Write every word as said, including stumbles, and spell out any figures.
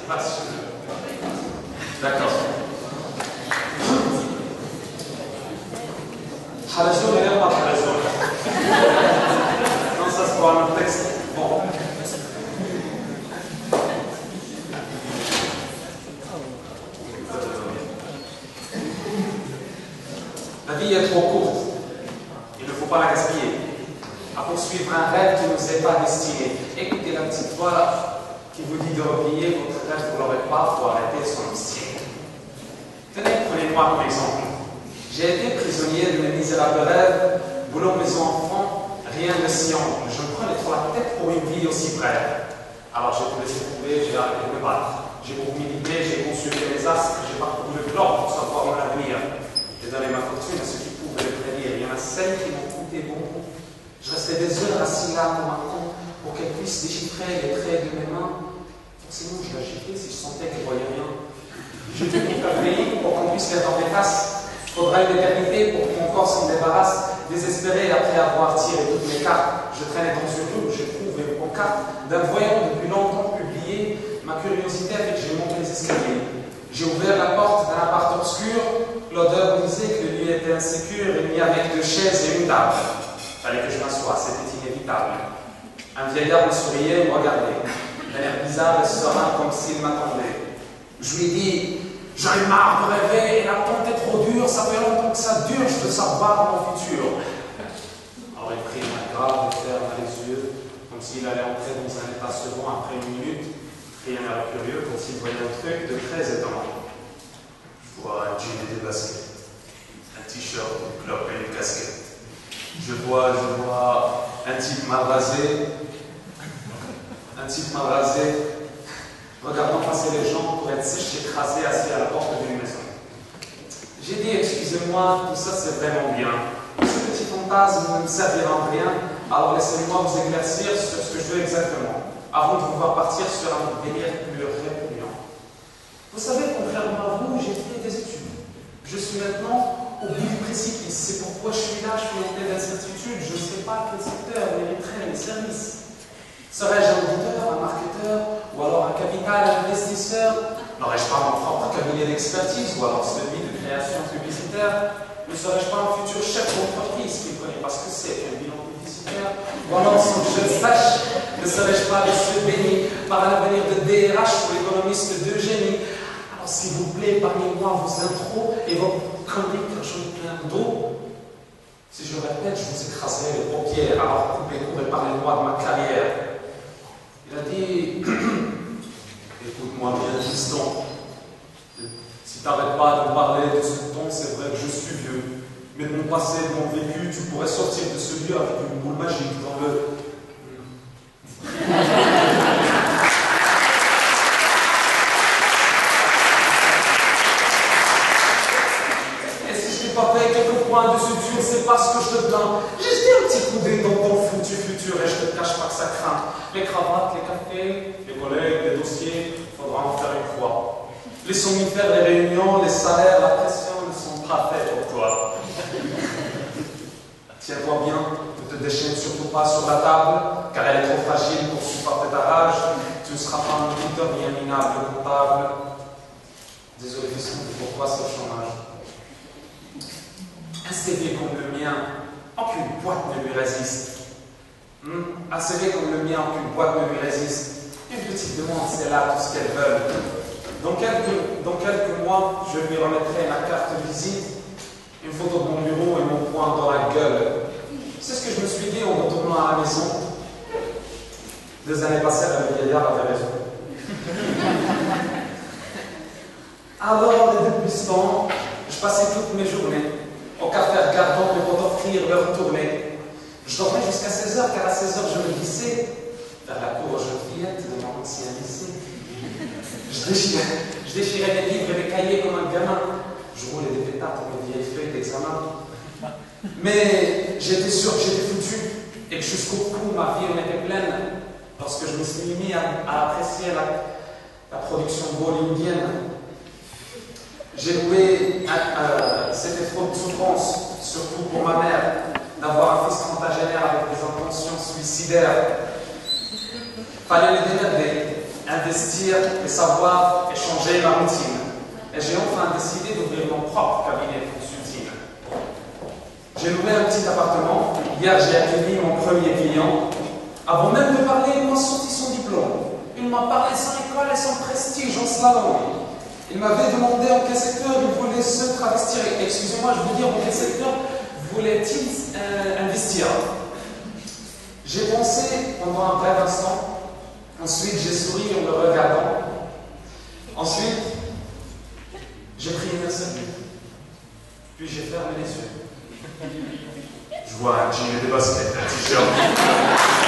Pas sûr. D'accord. حلزون et pas حلزون. Non, ça c'est pour un autre texte. Bon. La vie est trop courte. Il ne faut pas la gaspiller. À poursuivre un rêve qui ne nous est pas destiné. Écoutez la petite voix qui vous dit de replier votre rêve, vous ne l'aurez pas, il faut arrêter son obstiné. Tenez, prenez-moi comme exemple. J'ai été prisonnier de mes misérables rêves, boulot, maison, enfant, rien de si ample. Je me prenais trop la tête pour une vie aussi brève. Alors j'ai tout laissé tomber, j'ai arrêté de me battre. J'ai beaucoup médité, j'ai consulté mes astres, j'ai parcouru le globe pour savoir mon avenir. J'ai donné ma fortune à ceux qui pouvaient le prédire. Il y en a celles qui m'ont coûté bon. Je restais des heures assis là pour ma con, pour qu'elles puissent déchiffrer les traits de mes mains. Forcément, je l'agitais si je sentais qu'elles ne voyaient rien. Je fais tout un pays pour qu'on puisse faire dans mes tasses. Faudra une éternité pour que mon corps s'en débarrasse. Désespéré après avoir tiré toutes mes cartes, je traînais dans une rue où j'ai trouvé une pancarte d'un voyant depuis longtemps publié. Ma curiosité a fait que j'ai monté les escaliers. J'ai ouvert la porte d'un appart obscur. L'odeur me disait que le lieu était insécure. Il n'y avait que deux chaises et une table. Fallait que je m'assoie, c'était inévitable. Un vieillard me souriait et me regardait. D'un air bizarre et serein comme s'il m'attendait. Je lui ai dit, j'en ai marre de rêver, et la pente est trop dure, ça fait longtemps que ça dure, je veux savoir mon futur. Alors il prit ma grave et ferma les yeux, comme s'il allait entrer dans un état second après une minute. Rien n'a l'air curieux, comme s'il voyait un truc de très étonnant. Je vois un jean et des baskets, un t-shirt, une clope et une casquette. Je vois, je vois un type mal rasé, un type mal rasé, regardant passer les gens pour être sèche écrasé assis à la porte d'une maison. J'ai dit, excusez-moi, tout ça c'est vraiment bien. Ce petit fantasme ne me servira en rien, alors laissez-moi vous éclaircir sur ce que je veux exactement, avant de vous voir partir sur un délire plus répugnant. Vous savez, contrairement à vous, j'ai fait des études. Je suis maintenant au bout du précipice. C'est pourquoi je suis là, je suis en pleine d'incertitude. Je ne sais pas quel secteur mériterait mes services. Serais-je un auditeur, un marketeur, ou alors un capital investisseur? N'aurais-je pas mon propre cabinet d'expertise, ou alors celui de création publicitaire? Ne serais-je pas un futur chef d'entreprise qui ne connaît pas ce que c'est qu'un bilan publicitaire? Ou alors, sans que je le sache, ne serais-je pas de ceux bénis par un avenir de D R H ou l'économiste d'Eugénie? Alors, s'il vous plaît, épargnez-moi vos intros et vos conneries car j'en ai plein d'eau. Si je le répète, je vous écraserai les paupières, alors coupez court et parlez-moi de ma carrière. Il a dit, écoute-moi bien, fiston, si tu n'arrêtes pas de me parler de ce ton, c'est vrai que je suis vieux, mais de mon passé, de mon vécu, tu pourrais sortir de ce lieu avec une boule magique dans le... Et si je t'ai pas fait quelques points de suture, c'est parce que je te plains. J'ai jeté un petit coup d'œil dans ton foutu futur et je te cache pas que ça craint. Les cravates, les cafés, les collègues, les dossiers, faudra en faire une fois. Les somnifères, les réunions, les salaires, la pression ne sont pas faits pour toi. Tiens-toi bien, ne te déchaîne surtout pas sur la table, car elle est trop fragile pour supporter ta rage. Tu ne seras pas un auditeur ni un minable comptable. Désolé, Fiston, pourquoi ce chômage? Un C V comme le mien, aucune boîte ne lui résiste. Hmm? Un C V comme le mien, aucune boîte ne lui résiste. Une petite demande, c'est là tout ce qu'elles veulent. Dans quelques, dans quelques mois, je lui remettrai ma carte de visite, une photo de mon bureau et mon poing dans la gueule. C'est ce que je me suis dit en retournant à la maison. Deux années passées, le vieillard avait raison. Alors, depuis ce temps, je passais toutes mes journées au café regardant les potes offrir leur tournée. Je dormais jusqu'à seize heures, car à seize heures, je me glissais vers la cour aux jeunes fillettes de mon ancien lycée. Je déchirais, je déchirais des livres et des cahiers comme un gamin. Je roulais des pétards pour mes vieilles feuilles d'examen. Mais j'étais sûr que j'étais foutu et que jusqu'au cou, ma vie en était pleine lorsque je me suis mis à, à apprécier la, la production bollywoodienne. J'ai loué euh, cette trop de souffrance, surtout pour ma mère, d'avoir un fils pentagénaire avec des intentions suicidaires. Fallait le démerder. investir les savoirs et changer ma routine. Et j'ai enfin décidé d'ouvrir mon propre cabinet de consulting. J'ai loué un petit appartement. Hier, j'ai accueilli mon premier client. Avant même de parler, il m'a sorti son diplôme. Il m'a parlé de son école et son prestige en slalom. Il m'avait demandé en quel secteur il voulait se travestir. Excusez-moi, je veux dire en quel secteur voulait-il euh, investir. J'ai pensé pendant un bref instant. Ensuite, j'ai souri en le regardant. Ensuite, j'ai pris une seule. Puis j'ai fermé les yeux. Je vois un jean et des baskets, un t-shirt.